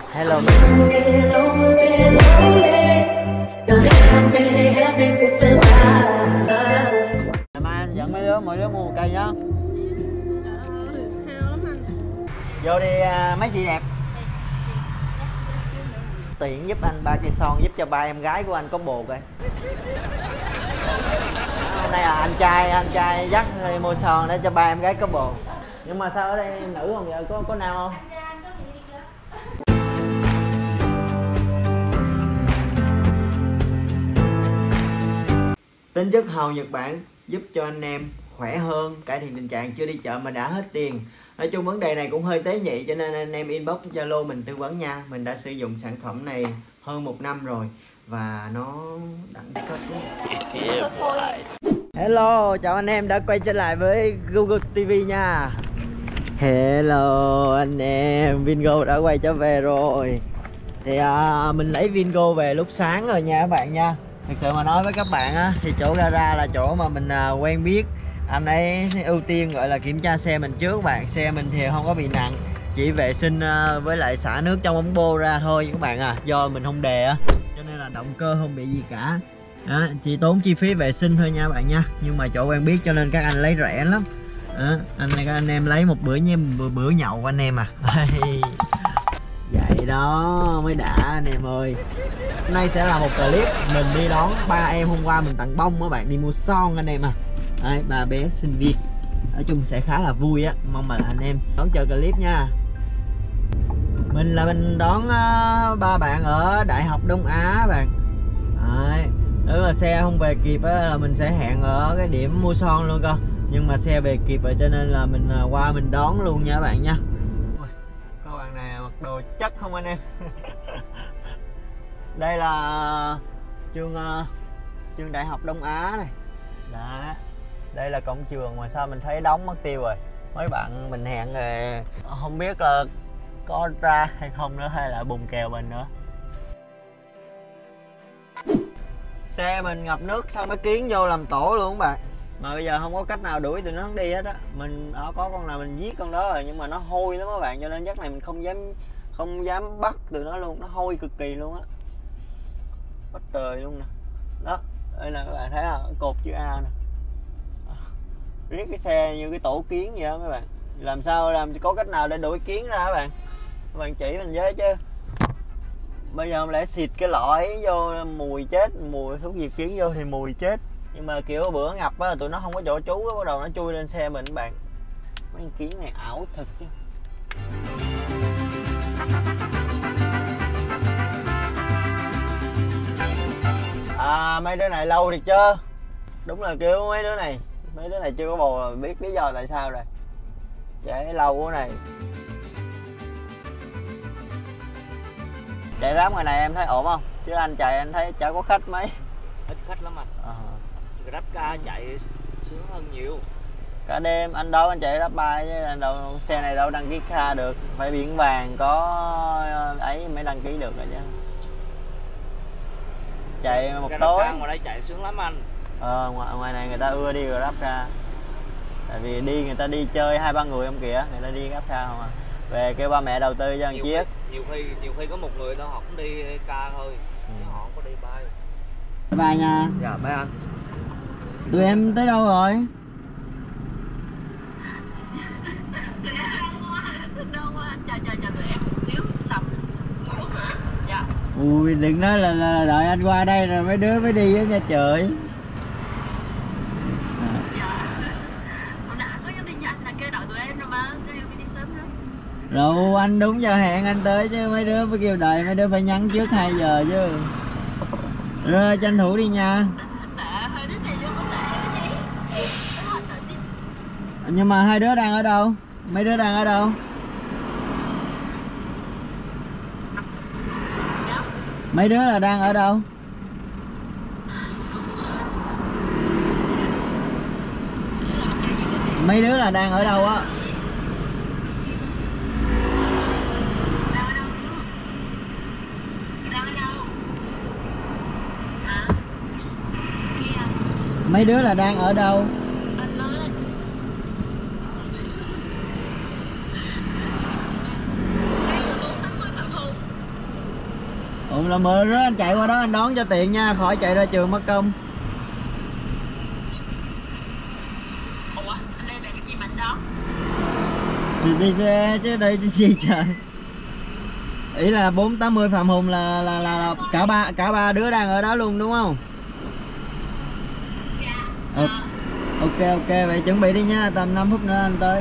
Hello. Mai anh dẫn mỗi đứa mua một cây nhá. Vô đi mấy chị đẹp. Tiện giúp anh 3 cây son, giúp cho ba em gái của anh có bồ coi. Hôm nay là anh trai dắt đi mua son để cho ba em gái có bồ. Nhưng mà sao ở đây nữ không vậy? Có nam không? Tính chất hàu Nhật Bản giúp cho anh em khỏe hơn, cải thiện tình trạng chưa đi chợ mà đã hết tiền. Nói chung vấn đề này cũng hơi tế nhị, cho nên anh em inbox Zalo mình tư vấn nha. Mình đã sử dụng sản phẩm này hơn 1 năm rồi và nó đẳng cấp lắm. Hello, chào anh em đã quay trở lại với Google TV nha. Hello anh em, Vingo đã quay trở về rồi. Thì mình lấy Vingo về lúc sáng rồi nha các bạn nha. Thực sự mà nói với các bạn á, thì chỗ gara là chỗ mà mình quen biết. Anh ấy ưu tiên gọi là kiểm tra xe mình trước bạn. Xe mình thì không có bị nặng, chỉ vệ sinh với lại xả nước trong ống bô ra thôi các bạn à. Do mình không đè á, cho nên là động cơ không bị gì cả. Đó, chỉ tốn chi phí vệ sinh thôi nha bạn nha. Nhưng mà chỗ quen biết cho nên các anh lấy rẻ lắm. Đó, anh em lấy một bữa nha, bữa nhậu của anh em à. Vậy đó mới đã anh em ơi. Hôm nay sẽ là một clip mình đi đón ba em. Hôm qua mình tặng bông các bạn, đi mua son anh em à. Đấy, ba bé sinh viên. Nói chung sẽ khá là vui á. Mong là anh em đón chờ clip nha. Mình đón ba bạn ở Đại học Đông Á bạn. Đấy, nếu mà xe không về kịp á, là mình sẽ hẹn ở cái điểm mua son luôn cơ. Nhưng mà xe về kịp rồi cho nên là mình qua mình đón luôn nha các bạn nha. Các bạn này mặc đồ chất không anh em. Đây là trường Đại học Đông Á này. Đó. Đây là cổng trường mà sao mình thấy đóng mất tiêu rồi. Mấy bạn mình hẹn rồi không biết là có ra hay không nữa, hay là bùng kèo mình nữa. Xe mình ngập nước xong mới kiến vô làm tổ luôn các bạn. Mà bây giờ không có cách nào đuổi tụi nó không đi hết á. Mình có con nào mình giết con đó rồi, nhưng mà nó hôi lắm các bạn, cho nên chắc này mình không dám bắt tụi nó luôn, nó hôi cực kỳ luôn á. Bắt trời luôn nè. Đó, đây là các bạn thấy không, cột chữ A nè. Riết cái xe như cái tổ kiến vậy đó mấy bạn. Làm sao có cách nào để đuổi kiến ra các bạn? Các bạn chỉ mình với chứ. Bây giờ không lẽ xịt cái lọ ấy vô mùi chết, mùi thuốc diệt kiến vô thì mùi chết. Nhưng mà kiểu bữa ngập á, tụi nó không có chỗ trú á, bắt đầu nó chui lên xe mình các bạn. Mấy con kiến này ảo thật chứ. Mấy đứa này lâu thì chưa. Đúng là kiểu mấy đứa này chưa có bồ là biết lý do tại sao rồi. Trễ lâu quá này. Chạy ráp ngoài này em thấy ổn không? Chứ anh chạy anh thấy chả có khách mấy. Ít khách lắm anh. Grab car chạy sướng hơn nhiều. Cả đêm anh đâu anh chạy Grab bike chứ đâu, xe này đâu đăng ký car được, phải biển vàng có ấy mới đăng ký được rồi chứ. Chạy một tối. Ngoài đây chạy sướng lắm anh. Ngoài này người ta ưa đi Grab car. Tại vì người ta đi chơi 2-3 người không kìa, người ta đi Grab car không à. Về kêu ba mẹ đầu tư cho một chiếc. Nhiều khi có một người thôi họ cũng đi car thôi, họ không có đi bike. Bye nha. Dạ bye anh. Tụi em tới đâu rồi? Chờ tụi em một xíu tầm. Dạ. Ui đừng nói là đợi anh qua đây rồi mấy đứa mới đi á nha trời. Dạ. Hồi nãy có nhắn tin cho anh là kêu đợi tụi em rồi mà, tụi em phải đi sớm nữa. Rồi anh đúng giờ hẹn anh tới chứ mấy đứa phải kêu đợi, mấy đứa phải nhắn trước 2 giờ chứ. Rồi tranh thủ đi nha. Hơi đứa này vô vấn đề đó chứ. Nhưng mà hai đứa đang ở đâu? Mấy đứa đang ở đâu? Dạ. Mấy đứa là đang ở đâu? Mấy đứa là đang ở đâu á? Mấy đứa là đang ở đâu? Anh nói là cái 480 Phạm Hùng. là mời đó anh chạy qua đó anh đón cho tiện nha, khỏi chạy ra trường mất công. Ủa anh đây là cái gì mà anh đón? Thì đi xe chứ đây đi gì trời. Ý là 480 Phạm Hùng là cả ba đứa đang ở đó luôn đúng không? Dạ. Ok vậy chuẩn bị đi nha, tầm 5 phút nữa anh tới.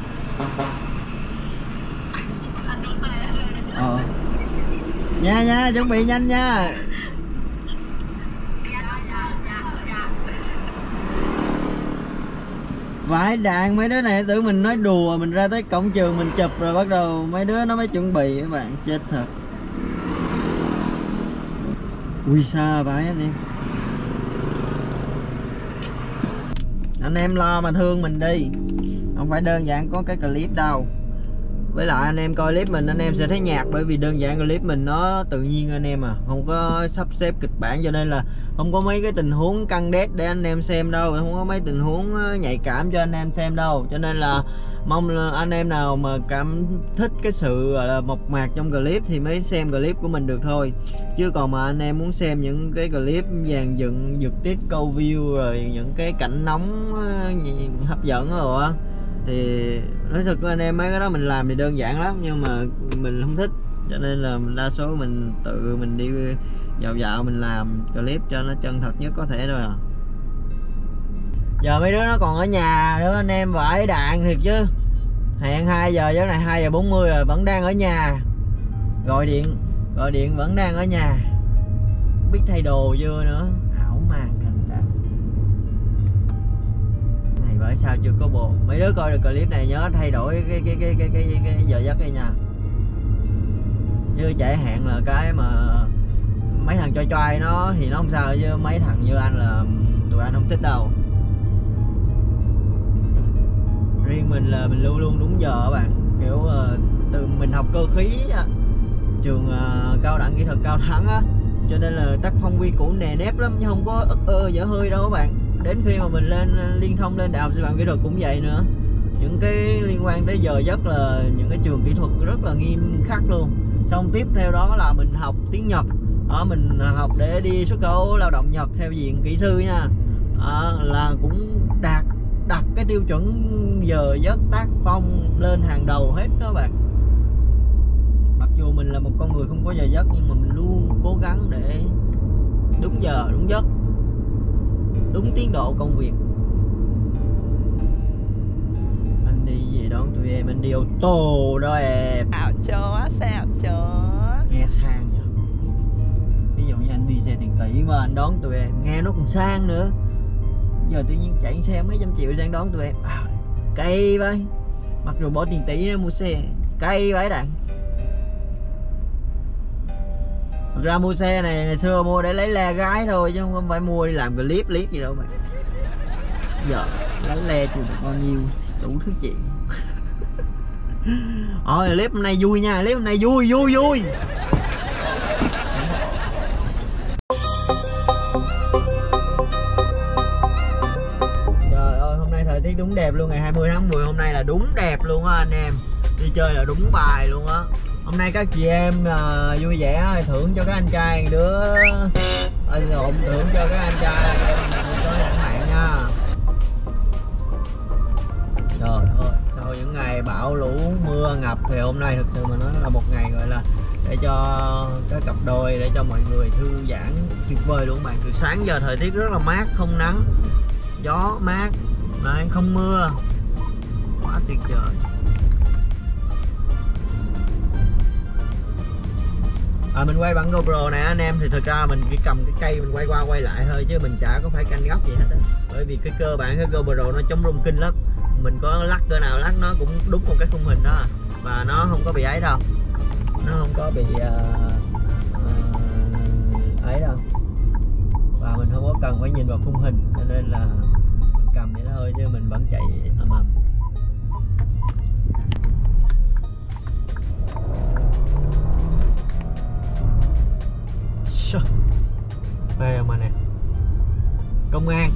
Anh đua xe. Nha chuẩn bị nhanh nha. Vãi đạn, mấy đứa này tưởng mình nói đùa, mình ra tới cổng trường mình chụp rồi bắt đầu mấy đứa nó mới chuẩn bị, các bạn chết thật. Ui xa vãi anh em. Anh em lo mà thương mình đi, không phải đơn giản có cái clip đâu. Với lại anh em coi clip mình anh em sẽ thấy nhạt, bởi vì đơn giản clip mình nó tự nhiên anh em à, không có sắp xếp kịch bản, cho nên là không có mấy cái tình huống căng đét để anh em xem đâu, không có mấy tình huống nhạy cảm cho anh em xem đâu. Cho nên là mong là anh em nào mà cảm thích cái sự gọi là mộc mạc trong clip thì mới xem clip của mình được thôi. Chứ còn mà anh em muốn xem những cái clip dàn dựng giật tít câu view rồi những cái cảnh nóng hấp dẫn rồi á, thì nói thật với anh em mấy cái đó mình làm thì đơn giản lắm, nhưng mà mình không thích, cho nên là đa số mình tự mình đi dạo mình làm clip cho nó chân thật nhất có thể thôi à. Giờ mấy đứa nó còn ở nhà nữa anh em, vãi đạn thiệt chứ. Hẹn 2 giờ chứ này 2 giờ 40 rồi vẫn đang ở nhà. Gọi điện vẫn đang ở nhà. Biết thay đồ chưa nữa. Ảo màng thành đạt. Này bởi sao chưa có bồ. Mấy đứa coi được clip này nhớ thay đổi cái giờ giấc đi nha. Chứ trễ hẹn là cái mà mấy thằng choi nó thì nó không sao, chứ mấy thằng như anh là tụi anh không thích đâu. Riêng mình là mình luôn luôn đúng giờ các bạn, kiểu từ mình học cơ khí trường cao đẳng kỹ thuật Cao Thắng á, cho nên là tác phong quy củ nề nếp lắm chứ không có dở hơi đâu các bạn. Đến khi mà mình lên liên thông lên đại học sư phạm kỹ thuật cũng vậy nữa, những cái liên quan tới giờ giấc là những cái trường kỹ thuật rất là nghiêm khắc luôn. Xong tiếp theo đó là mình học tiếng Nhật, mình học để đi xuất khẩu lao động Nhật theo diện kỹ sư nha, là cũng đặt cái tiêu chuẩn giờ giấc tác phong lên hàng đầu hết đó bạn. Mặc dù mình là một con người không có giờ giấc, nhưng mà mình luôn cố gắng để đúng giờ đúng giấc, đúng tiến độ công việc. Anh đi gì đón tụi em? Anh đi ô tô đó em. Xạo chó. Nghe sang nhỉ. Ví dụ như anh đi xe tiền tỷ mà anh đón tụi em, nghe nó cũng sang nữa. Giờ tự nhiên chạy xe mấy trăm triệu sang đón tụi em, cay vậy. Mặc dù bỏ tiền tỷ ra mua xe, cay vậy đạn. Thật ra mua xe này ngày xưa mua để lấy le gái thôi, chứ không phải mua đi làm clip gì đâu bạn. Giờ lấy le chừng được bao nhiêu, đủ thứ chuyện. Clip hôm nay vui nha, clip hôm nay vui. Trời ơi, hôm nay thời tiết đúng đẹp luôn, ngày 20 tháng 10 hôm nay là đúng đẹp luôn á anh em. Đi chơi là đúng bài luôn á. Hôm nay các chị em vui vẻ thưởng cho các anh trai đứa thưởng cho các anh trai có lãng mạn nha. Trời ơi, sau những ngày bão lũ mưa ngập thì hôm nay thực sự mà nói là một ngày gọi là để cho các cặp đôi, để cho mọi người thư giãn tuyệt vời luôn bạn. Từ sáng giờ thời tiết rất là mát, không nắng, gió mát, không mưa, quá tuyệt vời. Mình quay bằng GoPro này anh em, thì thực ra mình chỉ cầm cái cây mình quay qua quay lại thôi, chứ mình chả có phải canh góc gì hết á. Bởi vì cái cơ bản cái GoPro nó chống rung kinh lắm, mình có lắc cỡ nào lắc nó cũng đúng một cái khung hình đó, và nó không có bị ấy đâu, nó không có bị ấy đâu, và mình không có cần phải nhìn vào khung hình, cho nên là mình cầm vậy thôi, chứ mình vẫn chạy ầm. Phê mà nè, công an.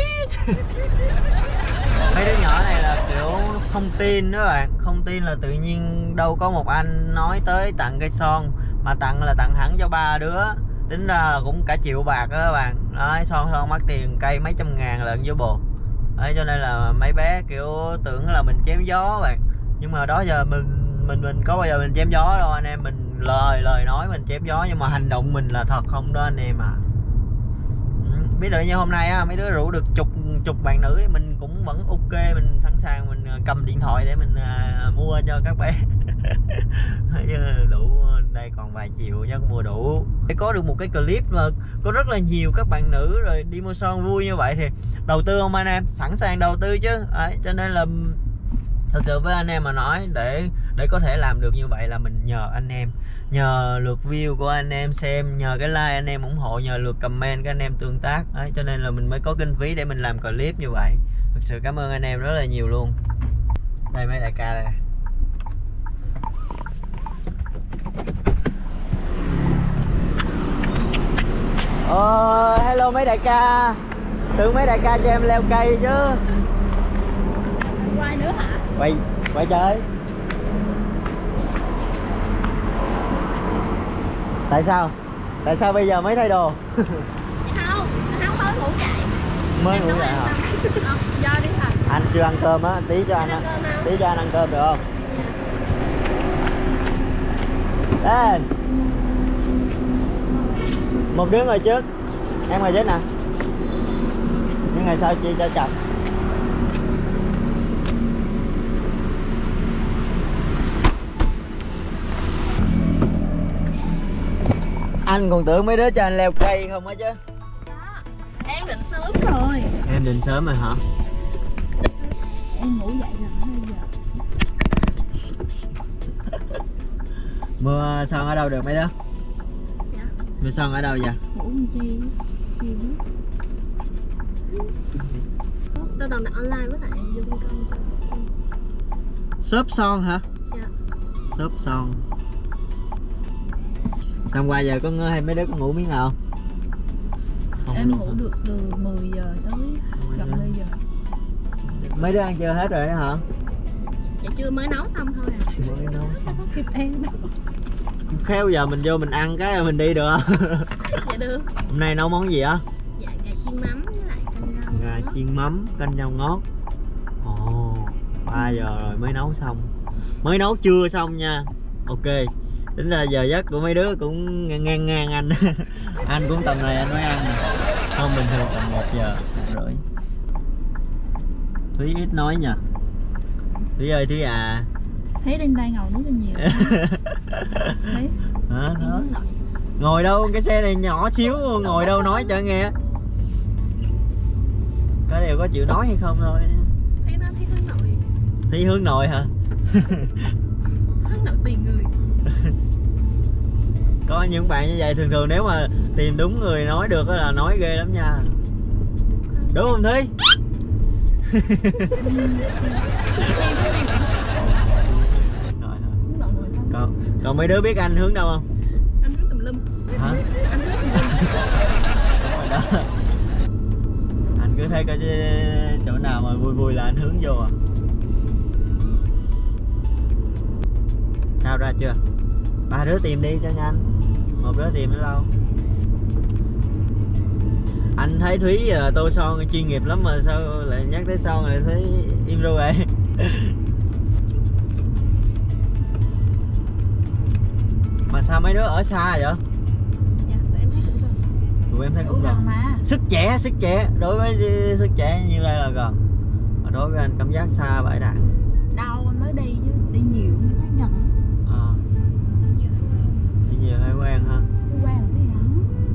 Mấy đứa nhỏ này là kiểu không tin đó bạn, không tin là tự nhiên đâu có một anh nói tới tặng cây son mà tặng là tặng hẳn cho 3 đứa, tính ra là cũng cả triệu bạc đó các bạn. Đấy, son mắc tiền cây mấy trăm ngàn lận với bồ. Đấy, cho nên là mấy bé kiểu tưởng là mình chém gió bạn, nhưng mà đó giờ mình có bao giờ mình chém gió đâu anh em. Mình lời nói mình chém gió, nhưng mà hành động mình là thật không đó anh em à. Biết được như hôm nay á, mấy đứa rủ được chục bạn nữ thì mình cũng vẫn ok, mình sẵn sàng mình cầm điện thoại để mình mua cho các bé. Đủ đây còn vài triệu chắc mua đủ để có được một cái clip mà có rất là nhiều các bạn nữ rồi đi mua son vui như vậy. Thì đầu tư không anh em? Sẵn sàng đầu tư chứ. Đấy, cho nên là thật sự với anh em mà nói, để có thể làm được như vậy là mình nhờ anh em, nhờ lượt view của anh em xem, nhờ cái like anh em ủng hộ, nhờ lượt comment các anh em tương tác. Đấy, cho nên là mình mới có kinh phí để mình làm clip như vậy. Thực sự cảm ơn anh em rất là nhiều luôn. Đây mấy đại ca đây. Hello mấy đại ca. Tưởng mấy đại ca cho em leo cây chứ. Quay nữa hả? Quay chơi. Tại sao bây giờ mới thay đồ? Không mới ngủ dậy. Mới ngủ dậy hả? Do đi hả? Anh chưa ăn cơm á, tí cho anh ăn cơm được không? Lên. Một đứa ngồi trước, em ngồi trước nè. Nhưng ngày sau chia cho chồng. Anh còn tưởng mấy đứa cho anh leo cây không á chứ. Em định sớm rồi. Em định sớm rồi hả? Em ngủ dậy rồi bây giờ. Mua son ở đâu được mấy đứa? Dạ. Mua son ở đâu vậy? Ngủ làm chi biết. Tôi toàn đặt online với lại dùng công. Shop son hả? Dạ. Shop son. Hôm qua giờ có hay mấy đứa có ngủ miếng nào không? Em ngủ được từ 10 giờ tới gần 10 giờ. Mấy đứa ăn chưa hết rồi đó hả? Dạ chưa, mới nấu xong thôi à. Mới nấu xong. Kịp em đó. Khéo giờ mình vô mình ăn cái rồi mình đi được không? Dạ được. Hôm nay nấu món gì á? Dạ gà chiên mắm với lại canh rau. Gà chiên mắm, canh rau ngót. Ồ, 3 giờ rồi mới nấu xong. Mới nấu trưa xong nha. Ok. Tính ra giờ giấc của mấy đứa cũng ngang anh. Anh cũng tầm này anh mới ăn. Không, bình thường tầm 1 giờ rưỡi. Thúy ít nói nha. Thúy ơi Thúy à. Thấy đang ngồi nói cho nhiều. Thấy. Hả? Đó. Ngồi đâu, cái xe này nhỏ xíu, ngồi đâu nói cho nghe. Cái điều có chịu nói hay không thôi. Thấy nó thấy hướng nội. Thấy hướng nội hả? Hướng nội tùy người. Có những bạn như vậy thường nếu mà tìm đúng người nói được là nói ghê lắm nha. Đúng không Thúy? Còn mấy đứa biết anh hướng đâu không? Anh hướng tùm lum. Hả? Anh hướng tùm lum. Đúng rồi đó. Anh cứ thấy có chỗ nào mà vui là anh hướng vô à. Sao ra chưa? 3 đứa tìm đi cho nhanh. Một đứa tìm nữa đâu. Anh thấy Thúy tô son chuyên nghiệp lắm mà sao lại nhắc tới son lại thấy im ru vậy? Mà sao mấy đứa ở xa vậy? Dạ, tụi em thấy cũng gần. Tụi em thấy cũng gần mà. Sức trẻ, đối với sức trẻ như đây là gần. Mà đối với anh cảm giác xa bãi đạn. Đâu anh mới đi chứ, đi nhiều thấy gần. Đi nhiều hay quen ha? Quen là thấy hẳn.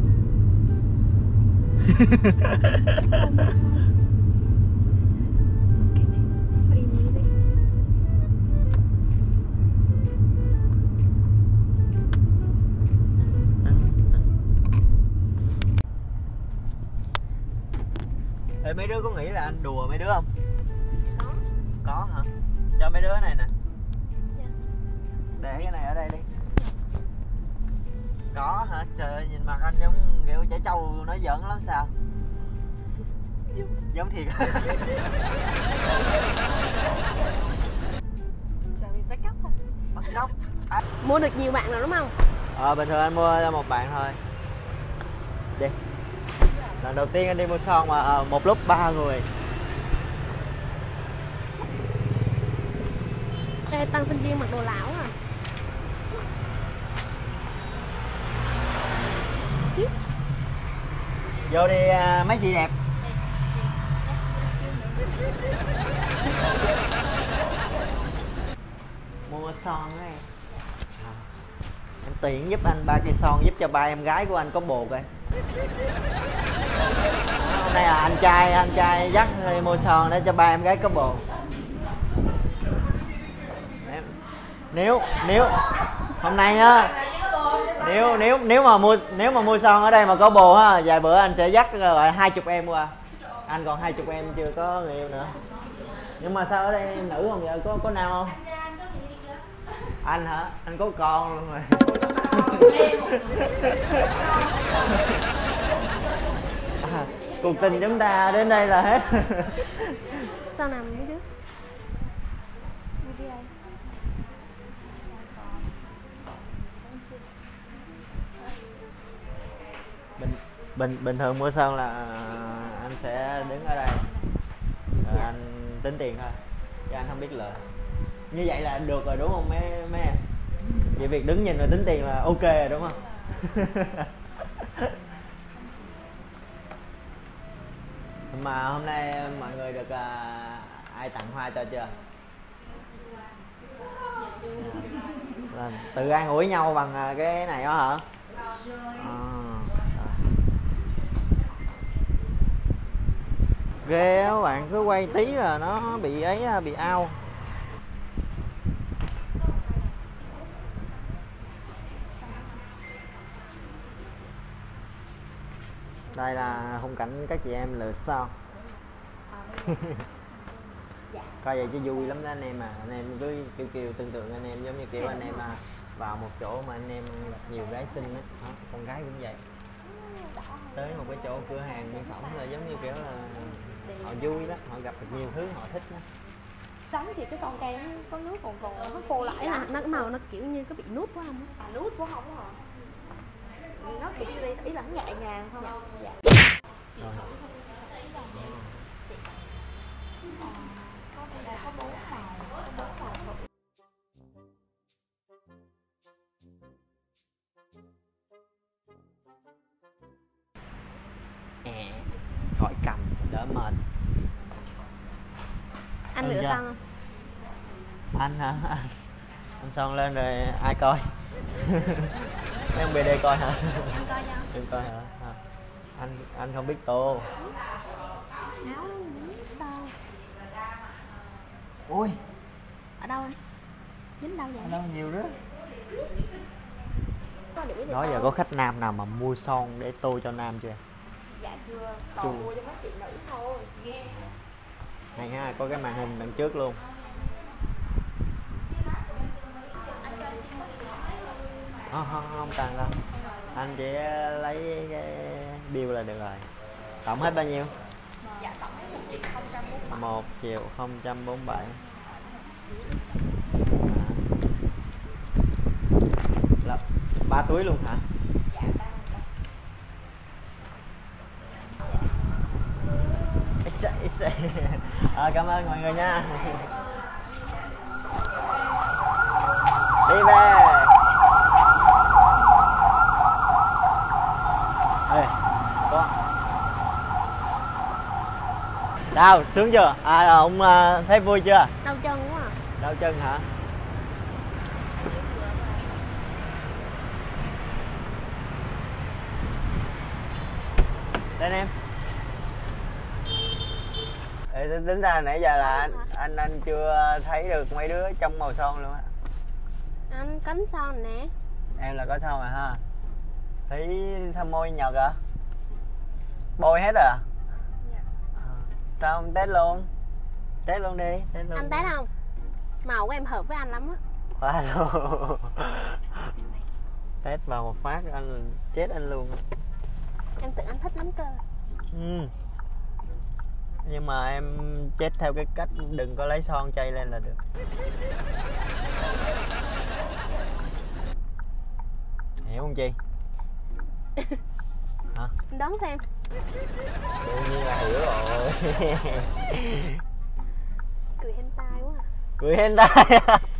Ê, mấy đứa có nghĩ là anh đùa mấy đứa không? Có. Có hả? Cho mấy đứa này nè. Dạ. Để cái này ở đây đi. Có hả? Trời ơi, nhìn mặt anh giống kiểu trẻ trâu nói giỡn lắm sao? Giống thiệt. Trời, bị bắt cóc không? Bắt cóc. Mua được nhiều bạn rồi đúng không? Bình thường anh mua cho một bạn thôi. Đi. Lần đầu tiên anh đi mua son mà một lúc 3 người. Ê, Tăng sinh viên mặc đồ lão à. Vô đi mấy chị đẹp. Mua son á em. Em tiện giúp anh 3 cây son, giúp cho 3 em gái của anh có bồ coi. Hôm nay là anh trai dắt đi mua son để cho 3 em gái có bồ. Nếu hôm nay á, nếu mà mua son ở đây mà có bồ á, vài bữa anh sẽ dắt gọi 20 em qua. Anh còn 20 em chưa có người yêu nữa. Nhưng mà sao ở đây nữ không vậy? Có nam không? Anh hả? Anh có con luôn rồi. Cuộc tình chúng ta đến đây là hết. Sao nằm mấy đứa? Đi đây. Bình thường mua son là anh sẽ đứng ở đây rồi anh tính tiền thôi, chứ anh không biết lời. Như vậy là được rồi đúng không mấy em? Vậy việc đứng nhìn rồi tính tiền là ok rồi đúng không? Mà hôm nay mọi người được ai tặng hoa cho chưa? Tự an ủi nhau bằng cái này đó hả? Ghê á các bạn, cứ quay tí là nó bị ấy, bị ao. Đây là khung cảnh các chị em lựa son. Coi vậy chứ vui lắm đó anh em. Anh em cứ kêu tưởng tượng anh em giống như kiểu anh em vào một chỗ mà anh em nhiều gái xinh á, con gái cũng vậy. Tới một cái chỗ cửa hàng mỹ phẩm là giống như kiểu là họ vui đó, họ gặp được nhiều thứ họ thích đó. Trắng thì cái son cây nó có nước còn nó khô lại là nó màu nó kiểu như có bị nút quá không? Nút quá không hả? Nó kiểu như ý là nó nhẹ nhàng thôi. Dạ. Gọi cầm đỡ mệt. Anh lựa son không? Anh hả? Anh son lên rồi ai coi? Mấy ông BD coi hả? Em coi cho. Em coi hả? Anh không biết tô. Áo son. Ui. Ở đâu anh? Dính đâu vậy? Ở đâu nhiều đó. Đó giờ có khách nam nào mà mua son để tô cho nam chưa? Dạ chưa, còn mua cho mấy chị nữ thôi. Hay ha, có cái màn hình đằng trước luôn. Không cần đâu. Anh chỉ lấy cái bill là được rồi. Tổng hết bao nhiêu? Dạ tổng hết 1.047. 1.047. Là 3 túi luôn hả? Dạ 3. Cảm ơn mọi người nha. Đi về. Ê, có đâu sướng chưa? Ông thấy vui chưa? Đau chân quá à. Đau chân hả? Lên em. Ê, tính ra nãy giờ là anh chưa thấy được mấy đứa trong màu son luôn á. Anh cánh son nè. Em là có son rồi ha. Thấy thơm môi nhật à? Bôi hết à? Dạ. Sao không test luôn? Test luôn đi. Test luôn. Anh test không? Màu của em hợp với anh lắm á. Quá luôn. Test vào một phát anh chết anh luôn. Em tưởng anh thích lắm cơ. Nhưng mà em chết theo cái cách đừng có lấy son chay lên là được. không chị? Hả? Anh đoán xem. Đương nhiên là hiểu rồi. Cười hentai quá à. Cười hentai.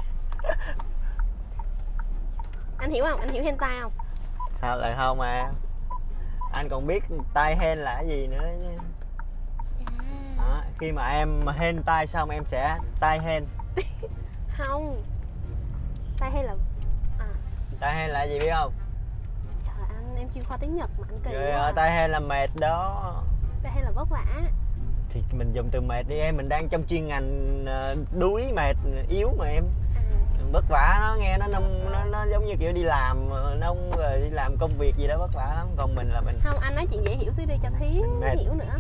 Anh hiểu không? Anh hiểu hentai không? Sao lại không à? Anh còn biết tai hen là cái gì nữa chứ. Đó, khi mà em hentai xong em sẽ tai hen. Không. Tai hen là Tai hen là gì biết không? trời anh, em chuyên khoa tiếng Nhật mà anh kỳ Rồi, quá. tai hen là mệt đó. Tai hen là vất vả. Thì mình dùng từ mệt đi em, mình đang trong chuyên ngành đuối mệt yếu mà em. Vất vả nó nghe nó giống như kiểu đi làm nông rồi đi làm công việc gì đó vất vả lắm, còn mình là mình Không, anh nói chuyện dễ hiểu xíu đi cho Thí hiểu nữa.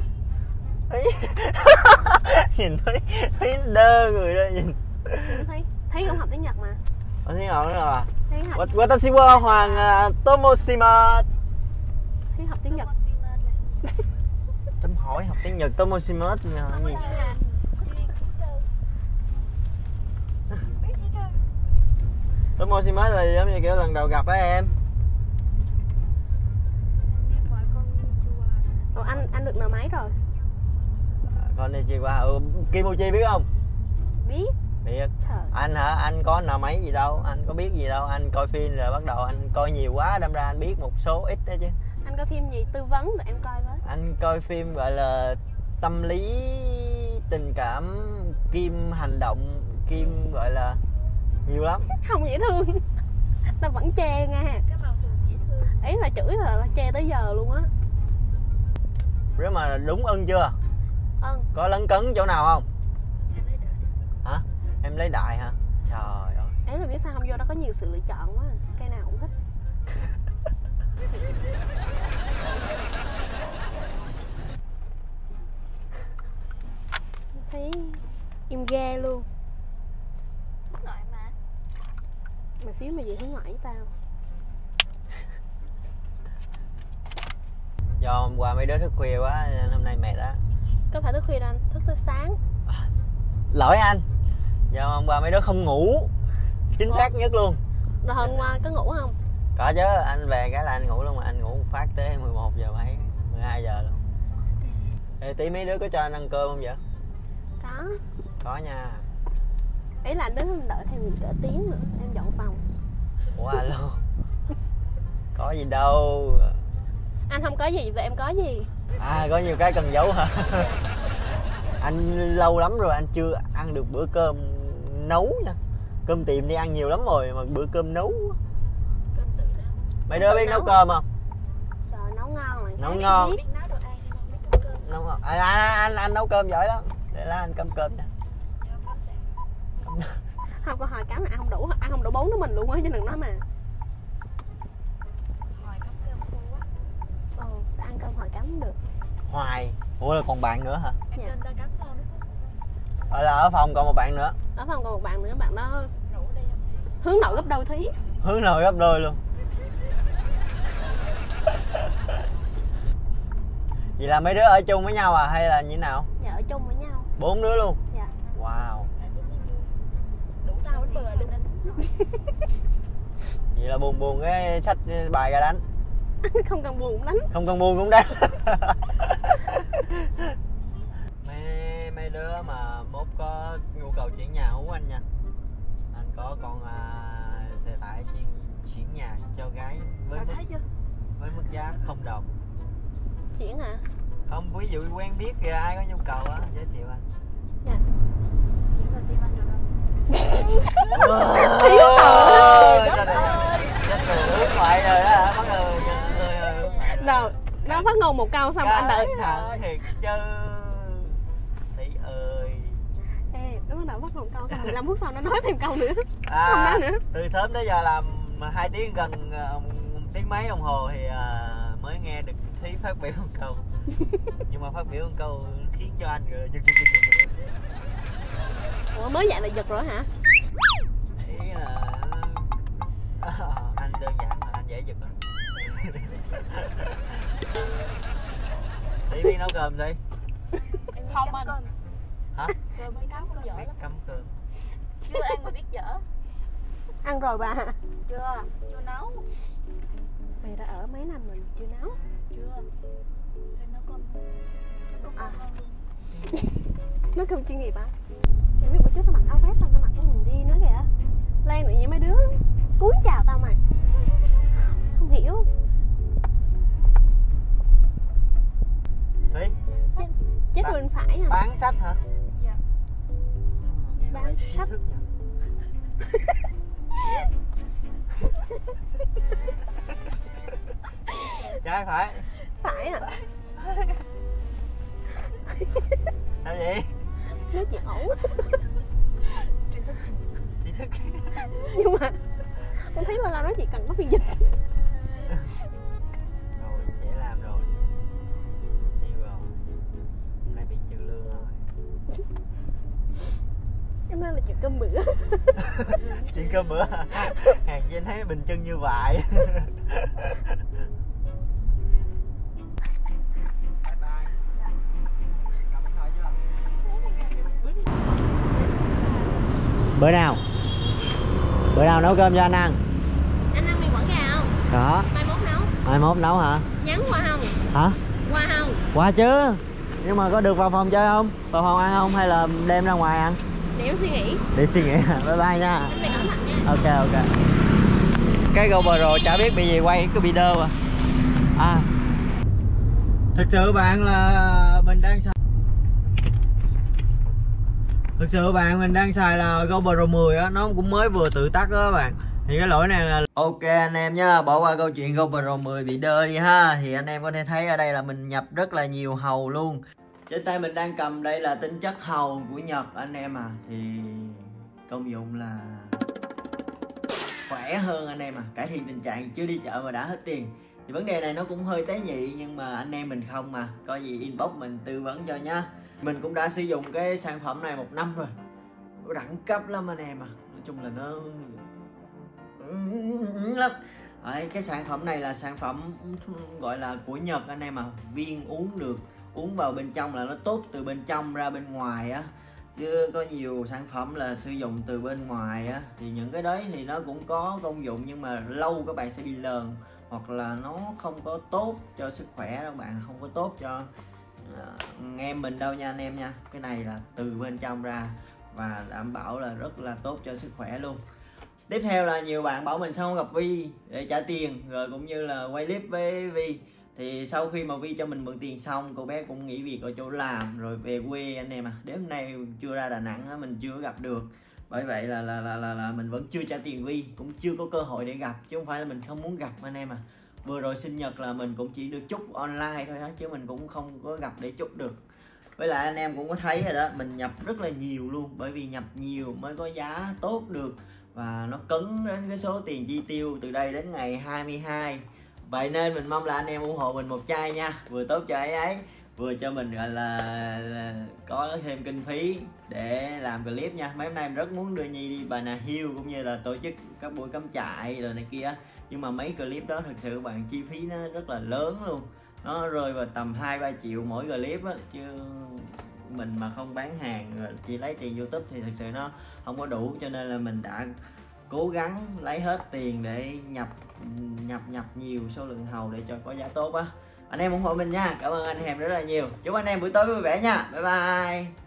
Nhìn thấy đơ người đó nhìn. Thí cũng học tiếng Nhật mà. Thí học nữa à? Thí học. Watashi wa Hoàng Tomoshimasu. Thí học tiếng Nhật. Chấm hỏi học tiếng Nhật Tomoshimasu là gì? Tomoshimasu là giống như kiểu lần đầu gặp á em. Ồ, anh được nợ máy rồi. Con đi chi qua Kimochi biết không? Biết. Biết. Trời. Anh hả? Anh có nợ máy gì đâu, anh có biết gì đâu, anh coi phim rồi bắt đầu anh coi nhiều quá đâm ra anh biết một số ít đó chứ. Anh coi phim gì tư vấn tụi em coi với. Anh coi phim gọi là tâm lý, tình cảm, kim hành động, kim gọi là nhiều lắm. Không dễ thương. Tao vẫn chê nha. Cái màu thường dễ thương. Ý là chửi là chê tới giờ luôn á. Nếu mà đúng ưng chưa? Ưng. Có lấn cấn chỗ nào không? Em lấy đại. Hả? Em lấy đại hả? Trời ơi. Ấy là biết sao không, vô đó có nhiều sự lựa chọn quá. Cây nào cũng thích. Thấy im ghê luôn. Ngoại mà. Mà xíu mà về hướng ngoại với tao. Do hôm qua mấy đứa thức khuya quá nên hôm nay mệt á. Có phải thức khuya đâu anh, thức tới sáng. Lỗi anh. Do hôm qua mấy đứa không ngủ. Chính xác nhất luôn. Rồi hôm qua có ngủ không? Có chứ, anh về cái là anh ngủ luôn mà, anh ngủ một phát tới 11 giờ mấy, 12 giờ luôn. Ê, tí mấy đứa có cho anh ăn cơm không vậy? Có. Có nha. Ý là anh đứng đợi thêm cỡ tiếng nữa, em dọn phòng. Ủa alo. Có gì đâu. Anh không có gì, vậy em có gì? À, có nhiều cái cần giấu hả? Anh lâu lắm rồi anh chưa ăn được bữa cơm nấu nha. Cơm tiệm đi ăn nhiều lắm rồi mà bữa cơm nấu. Cơm tự nấu. Mấy đứa biết nấu cơm không? Trời, nấu ngon rồi. Nấu ngon. Biết nấu đồ ăn nhưng mà biết nấu cơm. Nấu ngon. Anh nấu cơm giỏi lắm. Để lá anh cơm nha. Không, câu hỏi cám là ăn không đủ 4 đứa mình luôn á chứ đừng nói mà. Hồi nấu cơm khô quá. Ăn cơm hỏi cám cũng được. Hoài. Ủa là còn bạn nữa hả? Dạ. Trên ta cắm ngon đúng không? Ở là ở phòng còn một bạn nữa. Ở phòng còn một bạn nữa, bạn đó Rủ đi em. hướng nội gấp đôi Thúy. Hướng nội gấp đôi luôn. Vậy là mấy đứa ở chung với nhau à hay là như thế nào? Dạ ở chung với nhau. 4 đứa luôn? Dạ. Wow. Đủ tao đến bờ luôn anh. Vậy là buồn cái sách bài ra đánh. Không cần buồn cũng đánh. Không cần buồn cũng đánh. mấy đứa mà mốt có nhu cầu chuyển nhà hú anh nha. Anh có con xe tải chuyên chuyển nhà cho gái với mức giá $0. Chuyển hả? Không, ví dụ quen biết kìa, ai có nhu cầu á giới thiệu anh. Dạ. Chỉ là tim anh được không? Thiếu tờ. Chết rồi, ướt ngoại rồi đó hả? Bắt đầu Rồi, nó phát ngôn một câu xong anh đợi. Thằng thiệt chứ. Tí ơi. Ê, nó bắt đầu phát ngôn câu xong 15 phút sau nó nói thêm câu nữa. À, không nói nữa. Từ sớm tới giờ làm 2 tiếng gần 1 tiếng mấy đồng hồ thì mới nghe được Thí phát biểu một câu. Nhưng mà phát biểu một câu khiến cho anh rồi giật. Ủa mới dạy là giật rồi hả? Ý là anh đơn giản mà anh dễ giật lắm. Thí biết nấu cơm đi. Không anh. Hả? Cơm mới cắm cơm dở Biết lắm. cắm cơm. Chưa ăn mà biết dở. Ăn rồi bà. Chưa nấu. Mày đã ở mấy năm rồi chưa nấu? Chưa. Em nấu cơm. À. Nấu cơm chuyên nghiệp à? Em biết bữa trước tao mặc áo vest xong tao mặc cái quần đi nữa kìa. Lan tự nhiên mấy đứa cúi chào tao mày. Không hiểu. Thúy, Chết bên phải hả? bán sách hả? Dạ. Nghe Bán nói trí sách. thức nhỉ? Trái phải. Phải à? Sao vậy? Nói chuyện ổn. Trí thức. Nhưng mà con thấy là nói chuyện cần có phiên dịch. Rồi, dễ làm rồi. Tiêu rồi. Hôm nay bị trừ lương rồi. Cái này là chuyện cơm bữa. Chuyện cơm bữa hả? Hàng chi anh thấy bình chân như vậy. Bye bye. Cầm điện thoại chưa? Bữa nào? Bữa nào nấu cơm cho anh ăn? Anh ăn mì quảng gà không? Có. Mai mốt nấu. Mai mốt nấu hả? Nhắn qua không? Hả? Qua không? Qua chứ. Nhưng mà có được vào phòng chơi không? Vào phòng ăn không hay là đem ra ngoài ăn? Để em suy nghĩ. Để suy nghĩ. Bye bye nha. Anh phải cẩn thận nha. Ok ok. Cái GoPro chả biết bị gì quay cái video à. À. Thực sự bạn là mình đang xài. Thực sự bạn mình đang xài là GoPro 10 á, nó cũng mới vừa tự tắt đó các bạn. Thì cái lỗi này là ok anh em nhá, bỏ qua câu chuyện GoPro 10 bị đơ đi ha. Thì anh em có thể thấy ở đây là mình nhập rất là nhiều hầu luôn. Trên tay mình đang cầm đây là tinh chất hầu của Nhật anh em à. Thì công dụng là khỏe hơn anh em à, cải thiện tình trạng chưa đi chợ mà đã hết tiền. Thì vấn đề này nó cũng hơi tế nhị nhưng mà anh em mình không mà, có gì inbox mình tư vấn cho nhá. Mình cũng đã sử dụng cái sản phẩm này 1 năm rồi, đẳng cấp lắm anh em à, nói chung là nó lắm. Đấy, cái sản phẩm này là sản phẩm gọi là của Nhật anh em à, viên uống được, uống vào bên trong là nó tốt từ bên trong ra bên ngoài á, chứ có nhiều sản phẩm là sử dụng từ bên ngoài á, thì những cái đấy thì nó cũng có công dụng nhưng mà lâu các bạn sẽ bị lờn hoặc là nó không có tốt cho sức khỏe đâu bạn, không có tốt cho em mình đâu nha anh em nha. Cái này là từ bên trong ra và đảm bảo là rất là tốt cho sức khỏe luôn. Tiếp theo là nhiều bạn bảo mình sao không gặp Vi để trả tiền, rồi cũng như là quay clip với Vi. Thì sau khi mà Vi cho mình mượn tiền xong, cô bé cũng nghỉ việc ở chỗ làm rồi về quê anh em à. Đến hôm nay chưa ra Đà Nẵng á, mình chưa gặp được. Bởi vậy là mình vẫn chưa trả tiền Vi, cũng chưa có cơ hội để gặp, chứ không phải là mình không muốn gặp anh em à. Vừa rồi sinh nhật là mình cũng chỉ được chúc online thôi đó, chứ mình cũng không có gặp để chúc được. Với lại anh em cũng có thấy rồi đó, mình nhập rất là nhiều luôn, bởi vì nhập nhiều mới có giá tốt được. Và nó cấn đến cái số tiền chi tiêu từ đây đến ngày 22. Vậy nên mình mong là anh em ủng hộ mình một chai nha, vừa tốt cho ấy, vừa cho mình gọi là có thêm kinh phí để làm clip nha. Mấy hôm nay mình rất muốn đưa Nhi đi Bà Nà Hills cũng như là tổ chức các buổi cắm trại rồi này kia, nhưng mà mấy clip đó thực sự bạn chi phí nó rất là lớn luôn, nó rơi vào tầm 2-3 triệu mỗi clip á, chứ mình mà không bán hàng rồi chỉ lấy tiền YouTube thì thực sự nó không có đủ, cho nên là mình đã cố gắng lấy hết tiền để nhập nhiều số lượng hầu để cho có giá tốt á. Anh em ủng hộ mình nha, cảm ơn anh em rất là nhiều, chúc anh em buổi tối vui vẻ nha, bye bye.